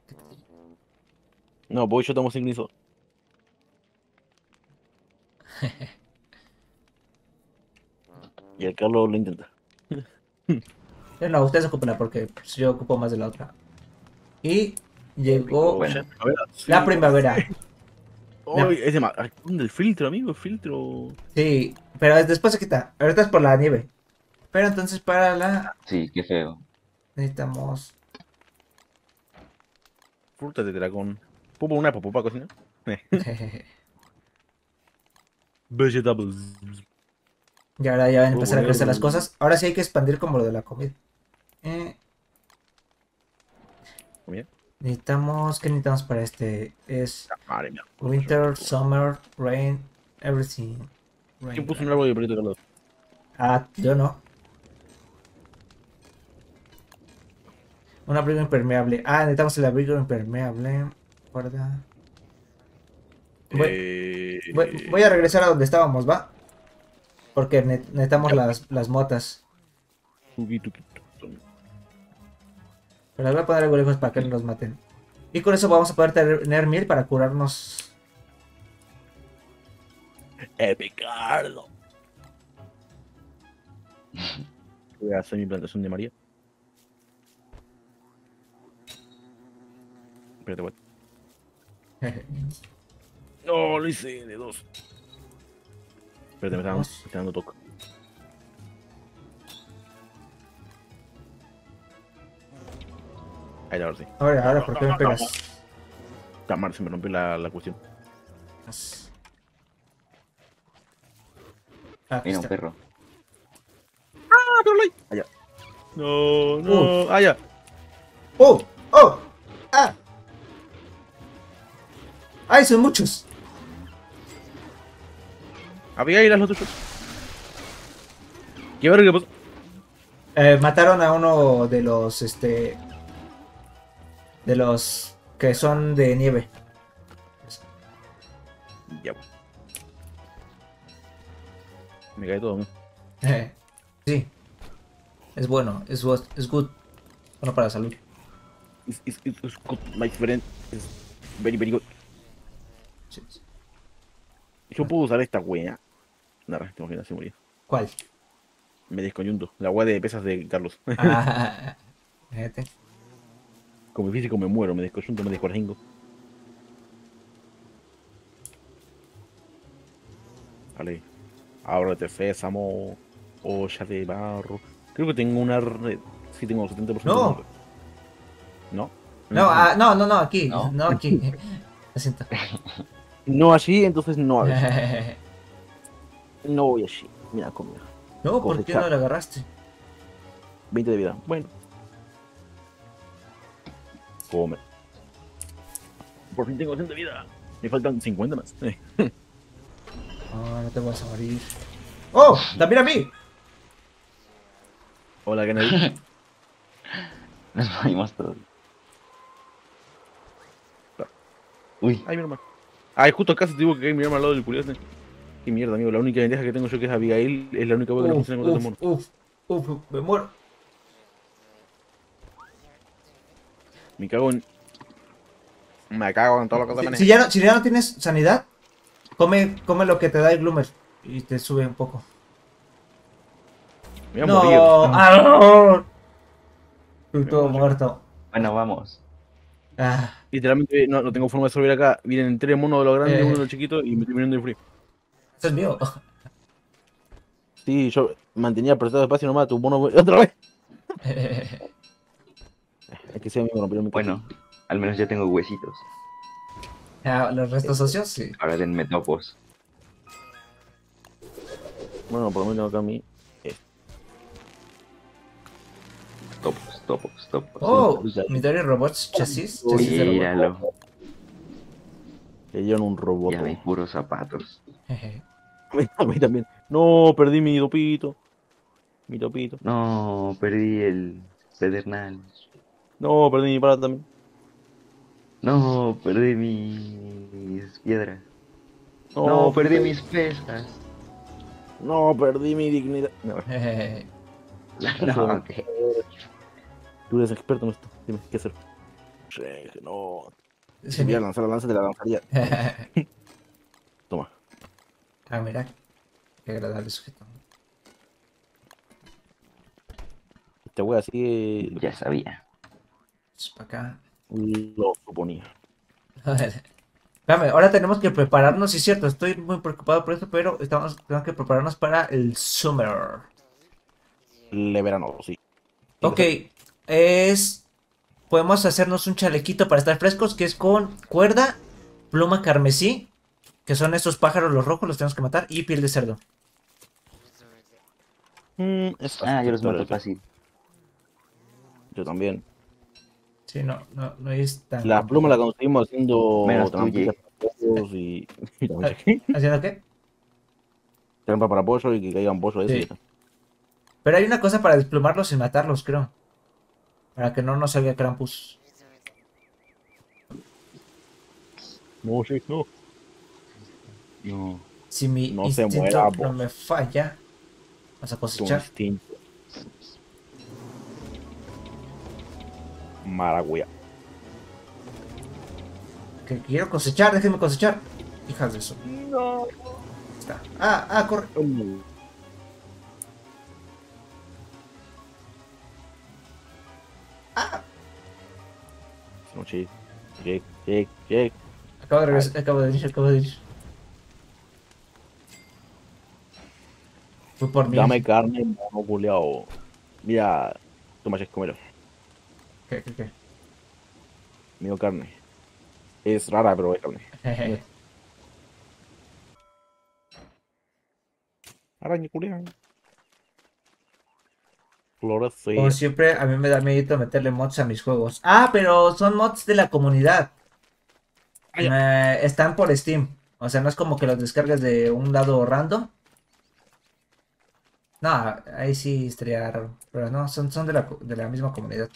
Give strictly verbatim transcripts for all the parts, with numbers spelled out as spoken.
No, pues yo estamos sincronizados. Y el Carlos lo intenta. Eh, No, ustedes ocupenla porque pues, yo ocupo más de la otra. Y Épico. llegó Ya, Bueno, a ver, la sí, por primavera. fin. La- Ay, ese ma- ay, ¿dónde el filtro, amigo? El filtro. sí, pero después se quita. Ahorita es por la nieve. Pero entonces para la sí, qué feo. necesitamos. Fruta de dragón. ¿Puedo poner una popó para cocinar? Eh. Vegetables. Y ahora ya van a Puedo empezar a poner. crecer las cosas. Ahora sí hay que expandir como lo de la comida. Eh, Comida. necesitamos. ¿Qué necesitamos para este? Es Madre mía. Winter, Summer, Rain, Everything. ¿Quién Rain, puso un rain. árbol de perrito Carlos? Ah, yo no. Un abrigo impermeable. Ah, necesitamos el abrigo impermeable. Guarda. Voy, Eh. voy, voy a regresar a donde estábamos, ¿va? Porque ne- necesitamos Ya. las, las motas. Tuki, tuki, tuki. Pero les voy a poner algo lejos para que no nos maten. Y con eso vamos a poder tener mil para curarnos. Epicardo. Voy a hacer mi plantación de María. Espérate, what? No, lo hice de dos. Espérate, me está, me Dos. está dando toque. Ahí, ahora sí. Ahora, ahora, ¿por qué me pegas? Camar, se me rompió la, la cuestión. Ah, aquí Mira, un está. perro. ¡Ah, pero ahí! Allá. No, no. Allá. ¡Oh! ¡Oh! ¡Ah! ¡Ay, son muchos! Abigail, haz lo tuyo. ¿Qué verga pasó? Eh, mataron a uno de los, este... De los que son de nieve. Ya, pues. Me cae todo, ¿no? Eh, sí. Es bueno, es, wo- es good. Bueno para la salud. It's, it's, it's, it's good, my friend. It's very, very good. Sí, sí. Yo puedo usar esta wea. Nada, tengo que se morir. ¿Cuál? Me descoyunto. La wea de pesas de Carlos. Ah, fíjate. Como físico me muero, me descoyunto, me descorajingo. Vale. Ábrete, sésamo. Olla de barro. Creo que tengo una red. Sí, tengo setenta por ciento. No. ¿No? No, ah, no, no, no, aquí. ¿No? No, aquí. Lo siento. No allí, entonces no allí. No voy allí. Mira, conmigo. No, ¿por qué no le agarraste? veinte de vida. Bueno. Come. Por fin tengo cien de vida. Me faltan cincuenta más. Eh. Oh, no te vas a morir. ¡Oh! ¡También a mí! Hola, Kennedy. Nos morimos todos. Uy, Ay, mi hermano. Ay, justo acá se tuvo que caer mi hermano al lado del curioso. Qué mierda, amigo. La única ventaja que tengo yo, que es Abigail, es la única wea que no Uf, funciona contra este uf, mono. uf, uf, me muero. Me cago en. Me cago en todo lo que se Si, maneja. si ya no, si ya no tienes sanidad, come, come lo que te da el Gloomer y te sube un poco. Me voy a No, morir. ¡ah! Estoy todo morir. muerto. bueno, vamos. Ah, Literalmente no, no tengo forma de sobrevivir acá. Vienen tres monos de los grandes, Eh. uno de los chiquitos y me estoy muriendo de frío. esto es mío. Sí, yo mantenía apretado espacio nomás, tu mono. ¡Otra vez! Es que sea mi mono, pero me Bueno, al menos ya tengo huesitos. Ah, los restos socios, sí. Ahora denme topos. Bueno, por lo menos acá a mí. Topos, topos, topos. Oh, ya. Midori Robots Chasis. Uy, chasis de robot. Míralo. Que dieron un robot. Ya hay puros zapatos. A mí también. No, perdí mi topito. Mi topito. No, perdí el pedernal. No, perdí mi pala también. No, perdí mis piedras. No, No, perdí mis pesas. No, perdí mi dignidad. No, No, ok. tú eres experto en esto. Dime, ¿qué hacer? Sí, no. Si Se pudiera me- lanzar la lanza, te la lanzaría. Toma. Ah, mira, qué agradable sujeto. Este wea así Ya sabía. Es para acá. lo suponía. Espérame, ahora tenemos que prepararnos, sí es cierto, estoy muy preocupado por esto, pero estamos, tenemos que prepararnos para el Summer. Le verano, sí. Tiene Ok, que ser. es... Podemos hacernos un chalequito para estar frescos, que es con cuerda, pluma carmesí, que son estos pájaros los rojos, los tenemos que matar, y piel de cerdo. Mm, es Ah, yo los aceptable, mato ok. fácil. Yo también. Sí, no, no, no es tan La pluma la complicado. conseguimos haciendo Menos tú, trampitas Ye. para pollos y. y Ah, también ¿haciendo qué? trampa para pollo y que caigan pollo, eso y Sí. eso. Pero hay una cosa para desplumarlos y matarlos, creo. Para que no nos salga Krampus. No, sí, no. No. Si mi No se muera, instinto no vos. me falla, vamos a Tu cosechar. instinto. Maragüea. Que quiero cosechar, déjenme cosechar. Hijas de eso. No. Ahí está. Ah, ah, corre. Mm, Ah, No, sí. Jake, Jake, Jake. acabo de regresar, acabo de ir, acabo de ir. Fue por mí. Dame carne, mono culeado. Mira, toma, Jake, comelo. ¿Qué, qué, qué? Mío carne. Es rara, pero es carne. Jeje. Araña culeado. Como Florece. siempre, a mí me da miedo meterle mods a mis juegos. Ah, pero son mods de la comunidad. Ah, ya. Eh, están por Steam. O sea, no es como que los descargues de un lado random. No, ahí sí estaría raro. Pero no, son, son de la, co- de la misma comunidad.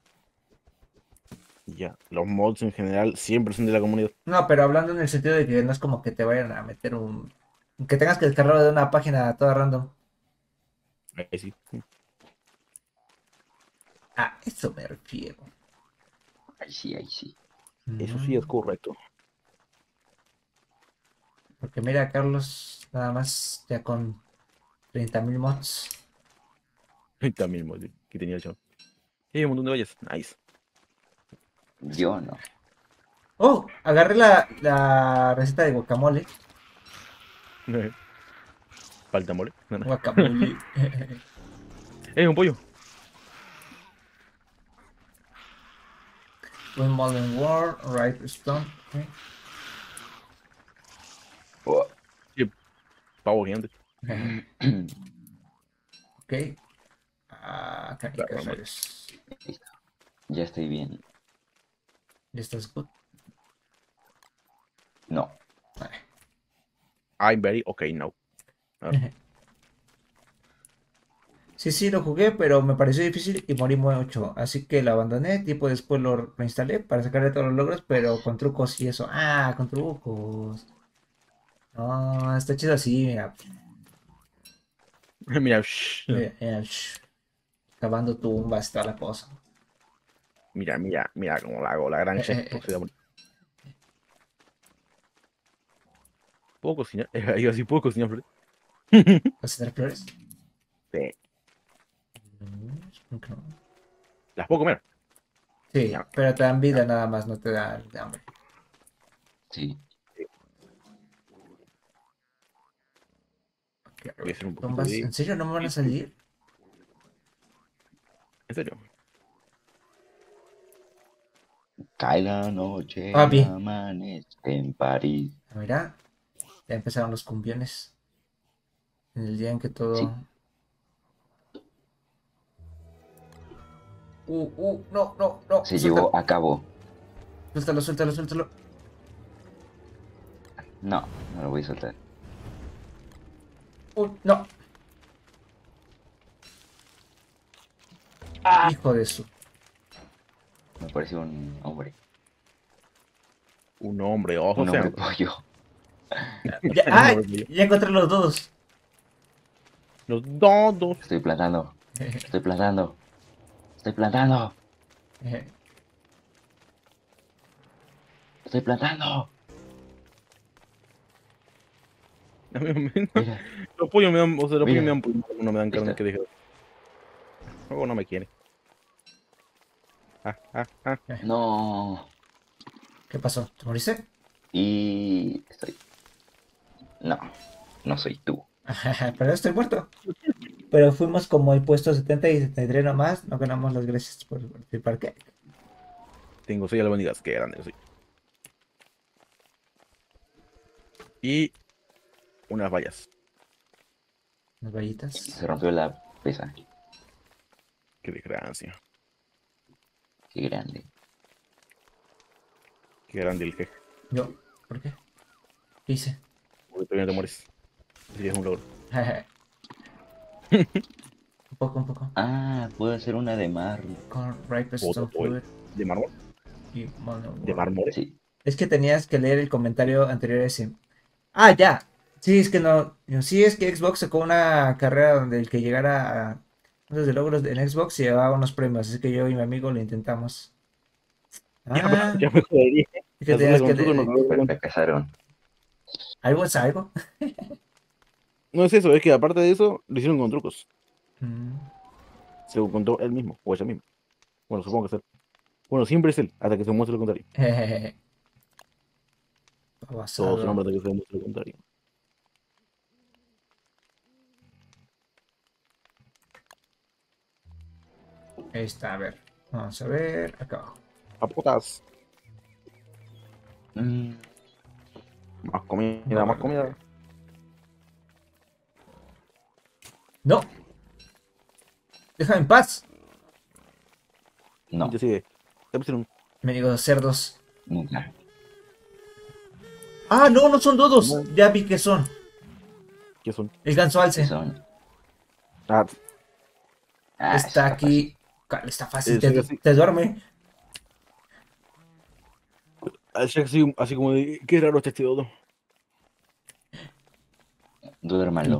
Ya. Los mods en general siempre son de la comunidad. No, pero hablando en el sentido de que no es como que te vayan a meter un... Que tengas que descargarlo de una página toda random. Ahí sí. A eso me refiero. Ahí sí, ahí sí. Eso sí es Mm, correcto. Porque mira, Carlos, nada más ya con treinta mil mods. Ahorita mismo, sí, que tenía el chavo. Y hay un montón de vallas. Nice. Yo no. Oh, agarré la, la receta de guacamole. Falta mole. No, no. Guacamole. ¡Eh, un pollo! With Modern War, Right Stone. Ok. Oh. Sí, pavo gigante. Ok. Ah, Claro, canicas normal. rayos. Listo. Ya estoy bien. ¿Ya estás good? No. Vale. I'm very okay now. A ver. Sí, sí, lo jugué, pero me pareció difícil y morí mucho. Así que lo abandoné. Tiempo después lo reinstalé para sacarle todos los logros, pero con trucos y eso. Ah, con trucos. No, está chido así, mira. Mira, shh. Mira, mira, shh, cavando tumbas y toda la cosa. Mira, mira, mira cómo la hago, la gran Eh, chef. eh, Porque da bonito. ¿Puedo cocinar? Eh, Yo sí puedo cocinar, Flores. eh. ¿Vas a tener flores? Sí. No, supongo que no. ¿Las puedo comer? Sí, Ya. pero te dan Ya. vida nada más, no te da de hambre. Sí. Ok, a Voy a ver, hacer un poquito tumbas. de... ¿En serio no me van a salir? ¿En serio? Cae la noche Ah, y bien. amanece en París. Ah, mira, ya empezaron los cumbiones. En el día en que Sí. todo. Uh, uh, no, no, no. Se Suéltalo, llevó a cabo. suéltalo, suéltalo, suéltalo. No, no lo voy a soltar. Uh, no. Hijo de su. Me pareció un hombre. Un hombre, ojo, Un sea. hombre pollo. Ya, ah, ya encontré los dos. Los dodos. Estoy plantando. Estoy plantando. Estoy plantando. estoy plantando. A mí me- Mira, Los pollos me dan, o sea, los pollos Mira. me dan pollo, no me dan carne Está. que dije. Luego no me quiere. Ah, ah, ah. no. ¿Qué pasó? ¿Te moriste? Y estoy. No, no soy tú. Pero estoy muerto. Pero fuimos como el puesto setenta y setenta y tres nomás. No ganamos las gracias por participar. ¿Qué? Tengo seis albóndigas, qué grande soy. Y unas vallas. Unas vallitas. Se rompió la pesa. Qué desgracia. Qué grande. Qué grande el jeje. Yo. ¿Por qué? ¿Qué hice? Porque todavía no te mueres. Así es un logro. Un poco, un poco. Ah, puedo hacer una de mar. Con Ripe Otro Stone pollo. Fluid ¿De mármol? y Mono ¿De World. mármol? Sí. Es que tenías que leer el comentario anterior a ese. Ah, ya. Sí, es que no. Sí, es que Xbox sacó una carrera donde el que llegara a unos de logros en Xbox se llevaba unos premios. Así que yo y mi amigo lo intentamos. Ya, Ah, ya me jodería. es que Hacerle tenías con que truco no leer. creo que- Fracasaron. ¿Algo es algo? No es eso, es que aparte de eso, lo hicieron con trucos. Mm. Se lo contó él mismo, o ella misma. Bueno, supongo que es él. Bueno, siempre es él, hasta que se muestre lo contrario. Jejeje. Todo su Basado. nombre hasta que se muestre lo contrario. Ahí está, a ver. Vamos a ver. Acá abajo. A putas. Mm, Más comida, No, más no, comida. ¡No! ¡Déjame en paz! no, Y te sigue. Te pusieron. Me digo cerdos. nunca. ¡Ah, no! No son dodos. No. Ya vi que son. ¿Qué son? El ganso alce. Son. Ah, Ah, eso Está aquí. fácil. Cal- Está fácil. Eh, Te, sí, sí. te duerme. así, así, así como de. Qué raro está este dodo. Duérmalo.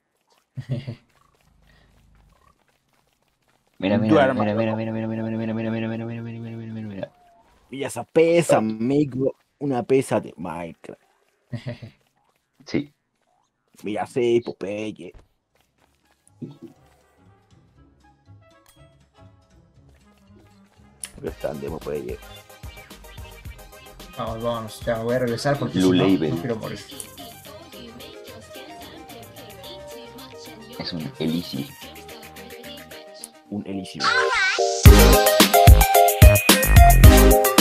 Mira, mira, Duérmalo. mira, mira, mira, mira, mira, mira, mira, mira, mira, mira, mira, mira, mira, mira, mira. Mira esa pesa, amigo. Una pesa de Minecraft. Sí, Mira, sí, Popeye. Están de Popeye. Vamos, vamos. Ya voy a regresar porque Blue si no, Label. no quiero morir. es un elixir. Un elixir.